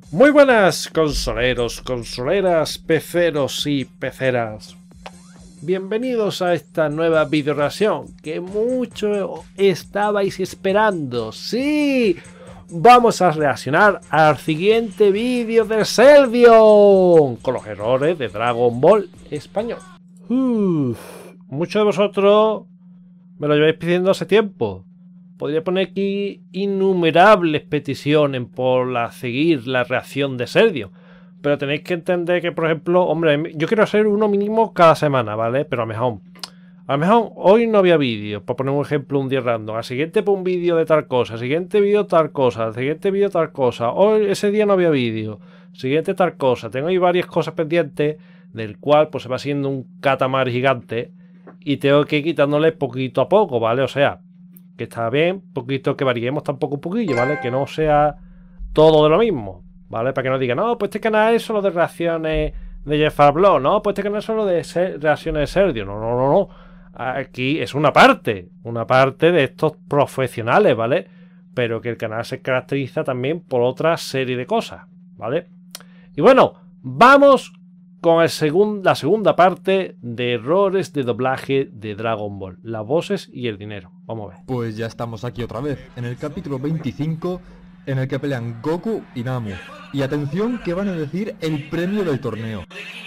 Muy buenas, consoleros, consoleras, peceros y peceras. Bienvenidos a esta nueva video reacción que mucho estabais esperando. ¡Sí! Vamos a reaccionar al siguiente vídeo de Serdion con los errores de Dragon Ball español. Muchos de vosotros me lo lleváis pidiendo hace tiempo. Podría poner aquí innumerables peticiones por seguir la reacción de Serdion. Pero tenéis que entender que, por ejemplo, hombre, yo quiero hacer uno mínimo cada semana, ¿vale? Pero a lo mejor hoy no había vídeo, para poner un ejemplo un día random. Al siguiente un vídeo de tal cosa, al siguiente vídeo tal cosa, al siguiente vídeo tal cosa. Hoy, ese día no había vídeo, siguiente tal cosa. Tengo ahí varias cosas pendientes, del cual pues se va haciendo un catamar gigante y tengo que ir quitándole poquito a poco, ¿vale? O sea, que está bien, poquito que variemos tampoco un poquillo, ¿vale? Que no sea todo de lo mismo, ¿vale? Para que no digan, no, pues este canal es solo de reacciones de Jeff Blog, no, pues este canal es solo de reacciones de Serdion. No. Aquí es una parte de estos profesionales, ¿vale? Pero que el canal se caracteriza también por otra serie de cosas, ¿vale? Y bueno, vamos con la segunda parte de errores de doblaje de Dragon Ball, las voces y el dinero. Vamos a ver. Pues ya estamos aquí otra vez, en el capítulo 25, en el que pelean Goku y Namu. Y atención que van a decir el premio del torneo.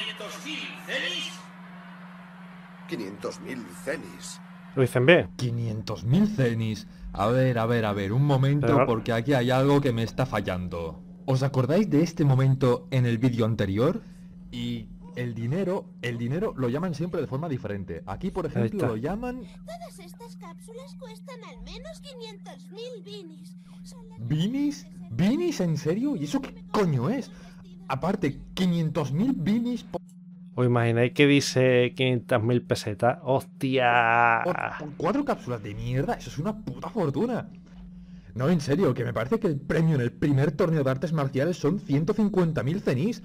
500.000 cenis. Lo dicen bien. 500.000 cenis. A ver, un momento, Pero... porque aquí hay algo que me está fallando. ¿Os acordáis de este momento en el vídeo anterior? Y el dinero lo llaman siempre de forma diferente. Aquí, por ejemplo, lo llaman... Todas estas cápsulas cuestan al menos 500.000 binis. ¿Binis? ¿Binis? ¿En serio? ¿Y eso qué coño es? Aparte, 500.000 binis... ¿Os imagináis que dice 500.000 pesetas? ¡Hostia! ¿Por 4 cápsulas de mierda? Eso es una puta fortuna. No, en serio, que me parece que el premio en el primer torneo de artes marciales son 150.000 cenis.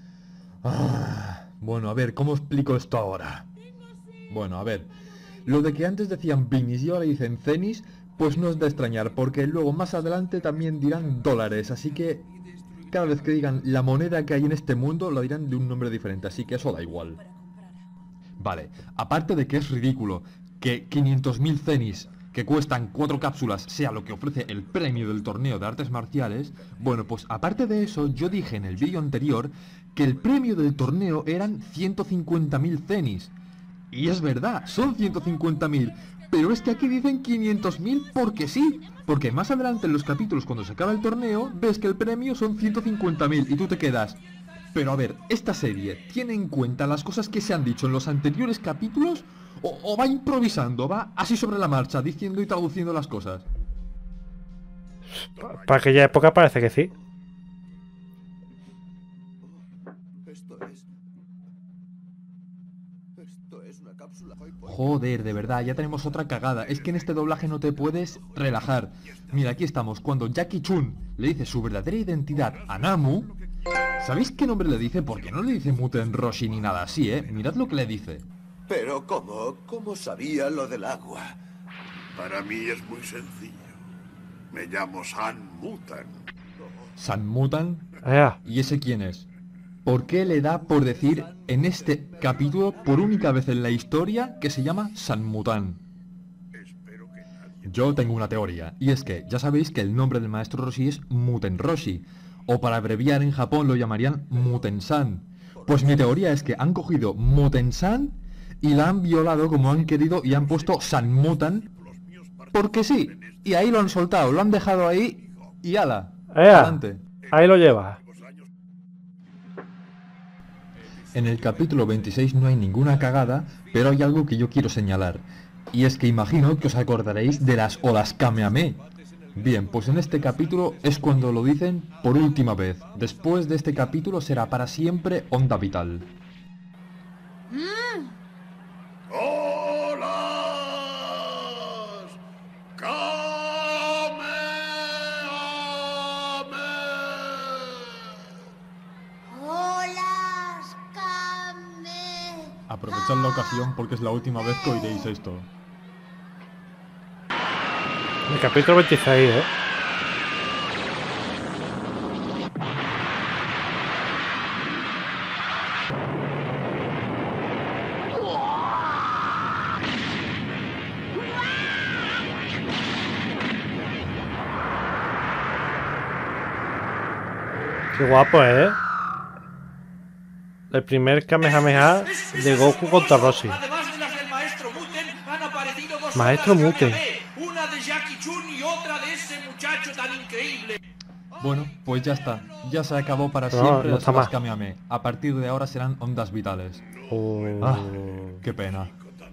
Bueno, a ver, ¿cómo explico esto ahora? Bueno, a ver, lo de que antes decían binis y ahora dicen cenis, pues no es de extrañar, porque luego más adelante también dirán dólares, así que cada vez que digan la moneda que hay en este mundo, lo dirán de un nombre diferente, así que eso da igual. Vale, aparte de que es ridículo que 500.000 cenis que cuestan 4 cápsulas sea lo que ofrece el premio del torneo de artes marciales, bueno, pues aparte de eso, yo dije en el vídeo anterior que el premio del torneo eran 150.000 cenis. Y es verdad, son 150.000, pero es que aquí dicen 500.000 porque sí. Porque más adelante en los capítulos, cuando se acaba el torneo, ves que el premio son 150.000 y tú te quedas... Pero a ver, ¿esta serie tiene en cuenta las cosas que se han dicho en los anteriores capítulos? ¿O va improvisando, va así sobre la marcha, diciendo y traduciendo las cosas? Para aquella época parece que sí. Esto es una cápsula. Joder, de verdad, ya tenemos otra cagada. Es que en este doblaje no te puedes relajar. Mira, aquí estamos. Cuando Jackie Chun le dice su verdadera identidad a Namu, ¿sabéis qué nombre le dice? Porque no le dice Muten Roshi ni nada así, ¿eh? Mirad lo que le dice. Pero ¿cómo sabía lo del agua? Para mí es muy sencillo. Me llamo San Mutan. ¿San Mutan? Allá. ¿Y ese quién es? ¿Por qué le da por decir en este capítulo, por única vez en la historia, que se llama San Mutan? Espero que nadie... Yo tengo una teoría, y es que ya sabéis que el nombre del maestro Roshi es Muten Roshi, o para abreviar en Japón lo llamarían Muten-san. Pues mi teoría es que han cogido Muten-san y la han violado como han querido y han puesto San Mutan, porque sí, y ahí lo han soltado, lo han dejado ahí y ala, adelante. Ahí lo llevas. En el capítulo 26 no hay ninguna cagada, pero hay algo que yo quiero señalar. Y es que imagino que os acordaréis de las odas Kamehameha. Bien, pues en este capítulo es cuando lo dicen por última vez. Después de este capítulo será para siempre Onda Vital. ¡Olas! ¡Kamehameha! ¡Holas, Kame! Aprovechad la ocasión porque es la última vez que oiréis esto. El capítulo 26, ¿eh? Qué guapo, ¿eh? El primer Kamehameha de Goku contra Roshi. Además de las del Maestro Muten, han aparecido dos Maestro otras Muten. Kamehameha, una de Jackie Chun y otra de ese muchacho tan increíble. Bueno, pues ya está. Ya se acabó para No, siempre no las está ondas más. Kamehameha. A partir de ahora serán ondas vitales. Oh. Ah, qué pena.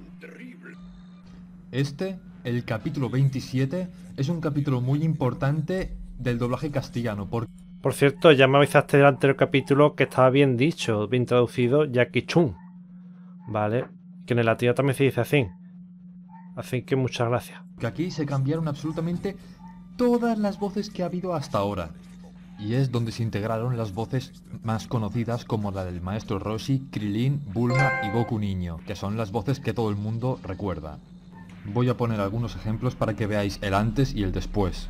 Este, el capítulo 27, es un capítulo muy importante del doblaje castellano. Porque Por cierto, ya me avisaste del anterior capítulo que estaba bien dicho, bien traducido, Jackie Chun. ¿Vale? Que en el latino también se dice así. Así que muchas gracias. aquí se cambiaron absolutamente todas las voces que ha habido hasta ahora. Y es donde se integraron las voces más conocidas como la del maestro Roshi, Krilin, Bulma y Goku Niño, que son las voces que todo el mundo recuerda. Voy a poner algunos ejemplos para que veáis el antes y el después.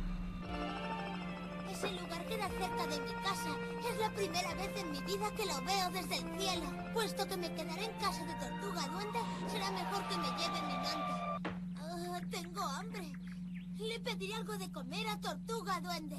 Ese lugar queda cerca de mi casa. Es la primera vez en mi vida que lo veo desde el cielo. Puesto que me quedaré en casa de Tortuga Duende, será mejor que me lleve mi manta. Tengo hambre. Le pediré algo de comer a Tortuga Duende.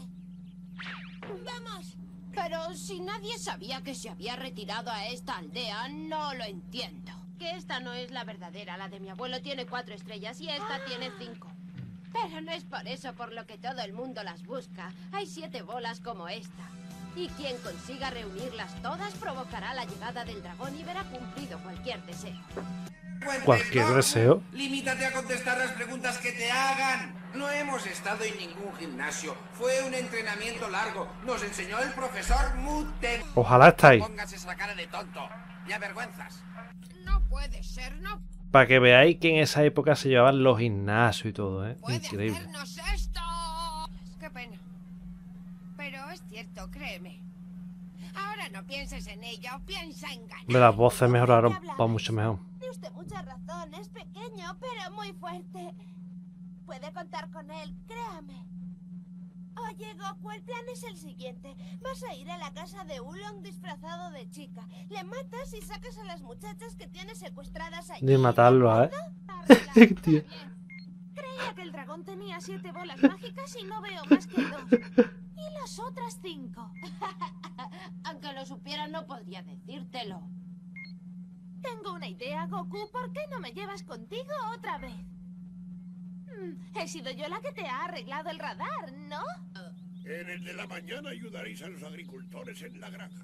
¡Vamos! Pero si nadie sabía que se había retirado a esta aldea, no lo entiendo. Que esta no es la verdadera, la de mi abuelo tiene 4 estrellas y esta tiene 5. Pero no es por eso por lo que todo el mundo las busca. Hay 7 bolas como esta. Y quien consiga reunirlas todas provocará la llegada del dragón y verá cumplido cualquier deseo. Cualquier deseo. Limítate a contestar las preguntas que te hagan. No hemos estado en ningún gimnasio. Fue un entrenamiento largo. Nos enseñó el profesor Muten. Ojalá estáis. Póngase esa cara de tonto. Me avergüenzas. No puede ser, no Para que veáis que en esa época se llevaban los gimnasios y todo, ¿eh? puede Increíble. hacernos esto. Qué pena. Pero es cierto, créeme. Ahora no pienses en ello, piensa en ganar. De las voces mejoraron para mucho mejor. Tiene usted mucha razón. Es pequeño, pero muy fuerte. Puede contar con él, créame. Oye, Goku, el plan es el siguiente. Vas a ir a la casa de Oolong disfrazado de chica. Le matas y sacas a las muchachas que tienes secuestradas allí. De matarlo, ¿eh? Tío. Creía que el dragón tenía 7 bolas mágicas y no veo más que 2. ¿Y las otras 5? Aunque lo supiera, no podría decírtelo. Tengo una idea, Goku. ¿Por qué no me llevas contigo otra vez? He sido yo la que te ha arreglado el radar, ¿no? En el de la mañana ayudaréis a los agricultores en la granja.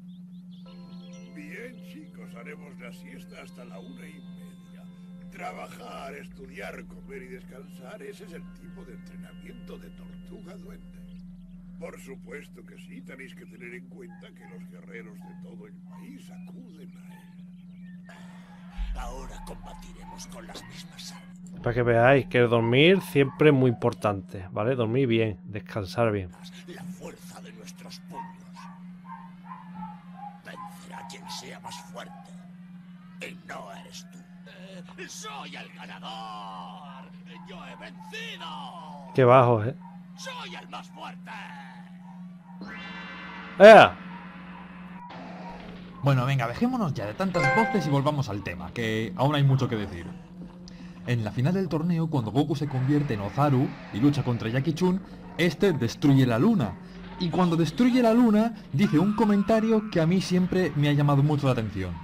Bien, chicos, haremos la siesta hasta la 1:30. Trabajar, estudiar, comer y descansar, ese es el tipo de entrenamiento de Tortuga Duende. Por supuesto que sí, tenéis que tener en cuenta que los guerreros de todo el país acuden a él. Ahora combatiremos con las mismas armas. Para que veáis que dormir siempre es muy importante, ¿vale? Dormir bien, descansar bien. La fuerza de nuestros puños. Vencerá quien sea más fuerte. Y no eres tú. ¡Soy el ganador! ¡Yo he vencido! Qué bajo, ¿eh? ¡Soy el más fuerte! ¡Ea! Bueno, venga, dejémonos ya de tantas voces y volvamos al tema, que aún hay mucho que decir. En la final del torneo, cuando Goku se convierte en Ozaru y lucha contra Jackie Chun, este destruye la luna. Y cuando destruye la luna, dice un comentario que a mí siempre me ha llamado mucho la atención.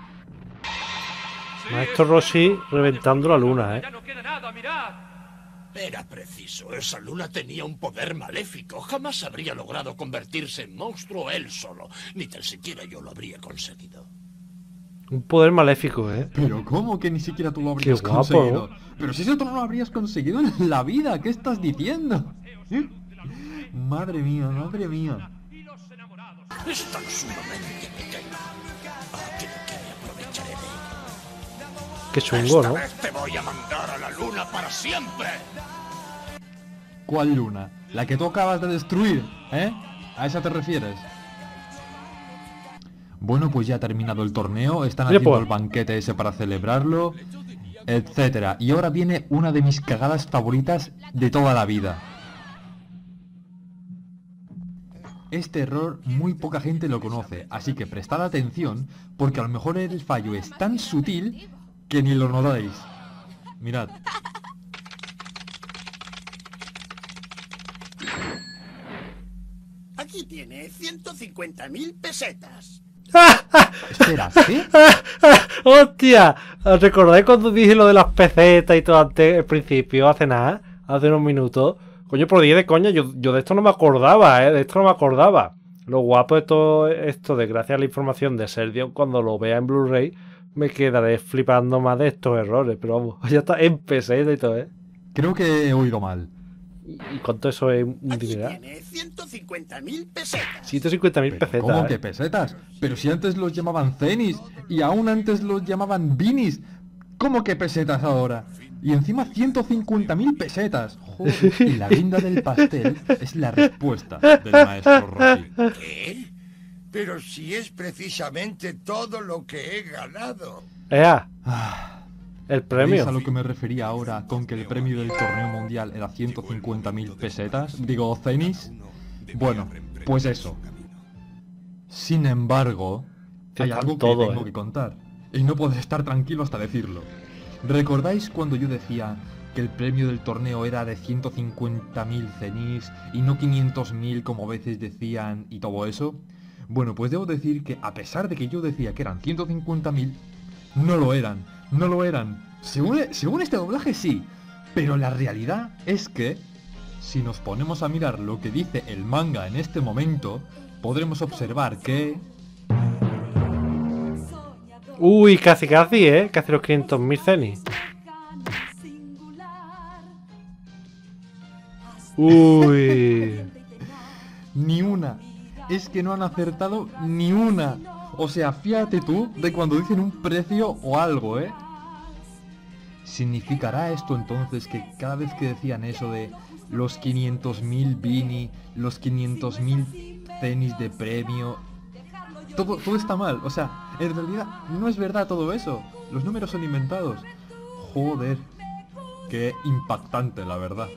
Maestro Roshi reventando la luna, ¿eh? Ya no queda nada, mirad. Era preciso, esa luna tenía un poder maléfico. Jamás habría logrado convertirse en monstruo él solo. Ni tan siquiera yo lo habría conseguido. Un poder maléfico, ¿eh? Pero ¿cómo que ni siquiera tú lo habrías Qué guapo, conseguido? ¿no? Pero si eso tú no lo habrías conseguido en la vida, ¿qué estás diciendo? Madre mía, madre mía. Es tan sumamente pequeño. Creo que me aprovecharé de él. Qué chungo, Esta ¿no? vez te voy a mandar a la luna para siempre. ¿Cuál luna? La que tú acabas de destruir, ¿eh? ¿A esa te refieres? Bueno, pues ya ha terminado el torneo, están Oye, haciendo pues. el banquete ese para celebrarlo, etcétera. Y ahora viene una de mis cagadas favoritas de toda la vida. este error muy poca gente lo conoce, así que prestad atención porque a lo mejor el fallo es tan sutil que ni lo notáis. Mirad. Aquí tiene 150.000 pesetas. Espera, ¿qué? ¡Hostia! ¿Os recordáis cuando dije lo de las pesetas y todo antes, al principio, hace nada? Hace unos minutos. Coño, por 10 de coña, yo de esto no me acordaba, de esto no me acordaba. Lo guapo de todo esto, de gracias a la información de Serdion, cuando lo vea en Blu-ray, me quedaré flipando más de estos errores. Pero vamos, ya está en peseta y todo, Creo que he oído mal. ¿Y cuánto eso es un Aquí dineral? tiene 150.000 pesetas. 150.000 pesetas. ¿Cómo que pesetas? Pero si antes los llamaban cenis y aún antes los llamaban binis. ¿Cómo que pesetas ahora? Y encima 150.000 pesetas. Joder, y la guinda del pastel es la respuesta del maestro Rossi. ¿Qué? Pero si es precisamente todo lo que he ganado. ¡Ea! Ah, El ¿Veis premio. a lo que me refería ahora con que el premio del torneo mundial era 150.000 pesetas? Digo, cenis. Bueno, pues eso. Sin embargo, hay Están algo que todo, tengo que contar. Y no puedo estar tranquilo hasta decirlo. ¿Recordáis cuando yo decía que el premio del torneo era de 150.000 cenis y no 500.000 como a veces decían y todo eso? Bueno, pues debo decir que a pesar de que yo decía que eran 150.000, no lo eran. No lo eran. Según este doblaje sí. Pero la realidad es que, si nos ponemos a mirar lo que dice el manga en este momento, podremos observar que... Uy, casi, casi los 500.000 cenis. Uy. Ni una. Es que no han acertado ni una. O sea, fíjate tú de cuando dicen un precio o algo, ¿Significará esto entonces que cada vez que decían eso de los 500.000 Bini, los 500.000 cenis de premio, todo está mal? O sea, en realidad no es verdad todo eso. Los números son inventados. Joder, qué impactante la verdad.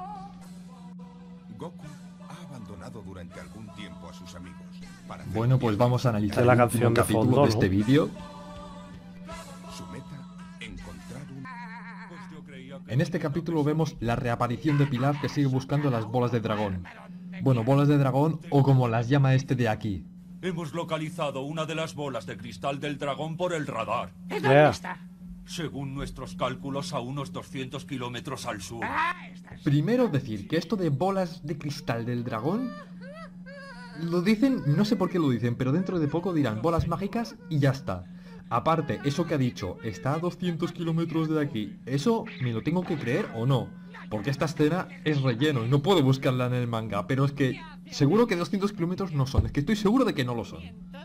Goku ha abandonado durante algún tiempo a sus amigos. Para Bueno, pues vamos a analizar Es la el canción último de capítulo fondo, de ¿no? este vídeo. su meta, encontrar un... En este capítulo vemos la reaparición de Pilaf que sigue buscando las bolas de dragón. Bueno, bolas de dragón o como las llama este de aquí. Hemos localizado una de las bolas de cristal del dragón por el radar. Yeah. Según nuestros cálculos, a unos 200 kilómetros al sur. Primero decir que esto de bolas de cristal del dragón lo dicen, no sé por qué lo dicen, pero dentro de poco dirán bolas mágicas y ya está. Aparte, eso que ha dicho, está a 200 kilómetros de aquí, ¿eso me lo tengo que creer o no? Porque esta escena es relleno y no puedo buscarla en el manga, pero es que seguro que 200 kilómetros no son, es que estoy seguro de que no lo son.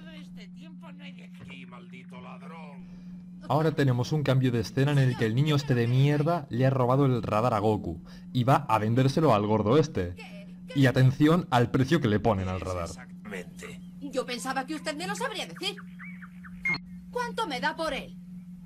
Ahora tenemos un cambio de escena en el que el niño este de mierda le ha robado el radar a Goku y va a vendérselo al gordo este. Y atención al precio que le ponen al radar. Yo pensaba que usted me lo sabría decir. ¿Cuánto me da por él?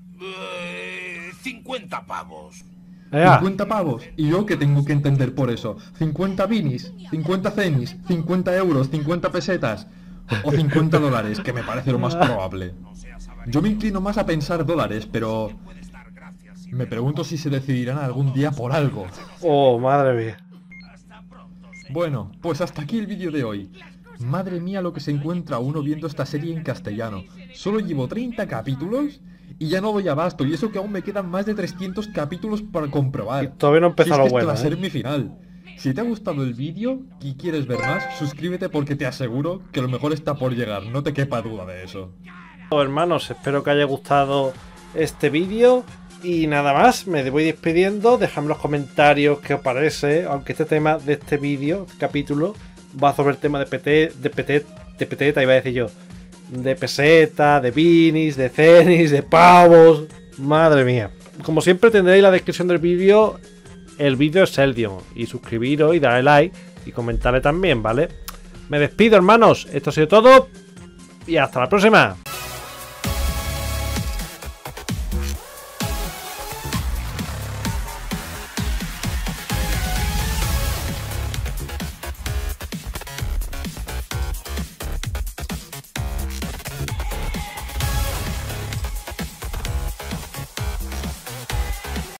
50 pavos. Ea. 50 pavos. ¿Y yo qué tengo que entender por eso? 50 binis, 50 cenis, 50 euros, 50 pesetas o 50 dólares, que me parece lo más probable. Yo me inclino más a pensar dólares, pero me pregunto si se decidirán algún día por algo. Oh, madre mía. Bueno, pues hasta aquí el vídeo de hoy. Madre mía lo que se encuentra uno viendo esta serie en castellano. Solo llevo 30 capítulos y ya no doy abasto, y eso que aún me quedan más de 300 capítulos para comprobar. Y todavía no Si empezó es lo que este bueno, va a ser mi final. Si te ha gustado el vídeo y quieres ver más, suscríbete porque te aseguro que lo mejor está por llegar, no te quepa duda de eso. Hermanos, espero que haya gustado este vídeo. Y nada más, me voy despidiendo. Dejadme en los comentarios qué os parece. Aunque este tema de este vídeo, este capítulo, va sobre el tema de peteta, iba a decir yo. De peseta, de binis, de cenis, de pavos. Madre mía. Como siempre tendréis en la descripción del vídeo el vídeo de Serdion. Y suscribiros y darle like y comentarle también, ¿vale? Me despido, hermanos. Esto ha sido todo. Y hasta la próxima.